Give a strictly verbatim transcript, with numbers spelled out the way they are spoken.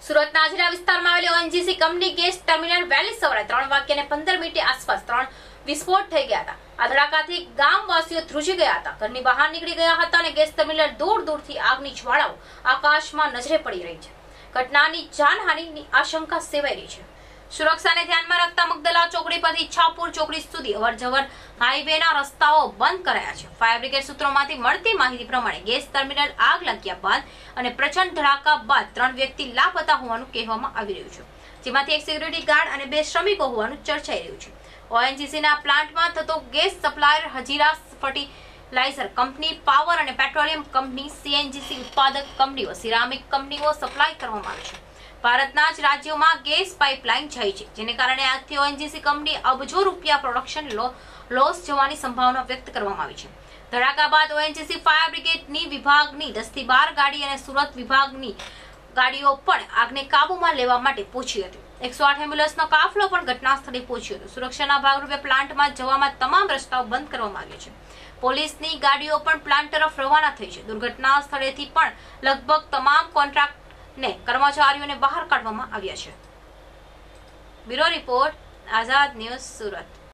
સુરતના આજરા વિસ્તારમાં આવેલી ઓએનજીસી કંપની ગેસ ટર્મિનલ વહેલી સવારે ત્રણ વાગ્યાને પંદર મિનિટે આસપાસ ત્રણ વિસ્ફોટ થઈ ગયા હતા। આ ધડાકાથી ગામવાસીઓ ધ્રુજી ગયા હતા, ઘરની બહાર નીકળી ગયા હતા અને ગેસ ટર્મિનલ દૂર દૂરથી આગની જ્વાળાઓ આકાશમાં નજરે પડી રહી છે। ઘટનાની જાનહાનિની આશંકા સેવાઈ રહી છે। સુરક્ષાને ધ્યાનમાં રાખતા મગદલા ચોકડી પરથી ઈચ્છાપુર ચોકડી સુધી અવરજવર હાઈવેના રસ્તાઓ બંધ કરાયા છે। ફાયર બ્રિગેડ સૂત્રોમાંથી મળતી માહિતી પ્રમાણે ગેસ ટર્મિનલ આગ લાગ્યા બાદ અને પ્રચંડ ધડાકા બાદ ત્રણ વ્યક્તિ લાપતા હોવાનું કહેવામાં આવી રહ્યું છે, જેમાંથી એક સિક્યુરિટી ગાર્ડ અને બે શ્રમિકો હોવાનું ચર્ચાઈ રહ્યું છે। ઓએનજીસીના પ્લાન્ટમાં થતો gas supplier Hazira fertiliser company, power અને પેટ્રોલિયમ કંપની, સીએનજીસી ઉત્પાદક કંપનીઓ, સિરામિક કંપનીઓ સપ્લાય કરવામાં આવે છે। ભારતના જ રાજ્યોમાં ગેસ પાઇપલાઇન જાય છે, જેને કારણે આજથી ઓએનજીસી કંપની અબજો રૂપિયા પ્રોડક્શન લોસ જવાની સંભાવના વ્યક્ત કરવામાં આવી છે। ધડાકા બાદ ઓએનજીસી ફાયર બ્રિગેડની વિભાગની દસ થી બાર ગાડી અને સુરત વિભાગની ગાડીઓ પણ આગને કાબૂમાં લેવા માટે પહોંચી હતી। એકસો આઠ એમ્બ્યુલન્સનો કાફલો પણ ઘટના સ્થળે પહોંચ્યો હતો। સુરક્ષાના ભાગરૂપે પ્લાન્ટમાં જવામાં તમામ રસ્તાઓ બંધ કરવામાં આવ્યા છે। પોલીસની ગાડીઓ પણ પ્લાન્ટ તરફ રવાના થઈ છે। દુર્ઘટના સ્થળેથી પણ લગભગ તમામ કોન્ટ્રાક્ટ ને કર્મચારીઓને બહાર કાઢવામાં આવ્યા છે। Bureau report, Azad news, Surat.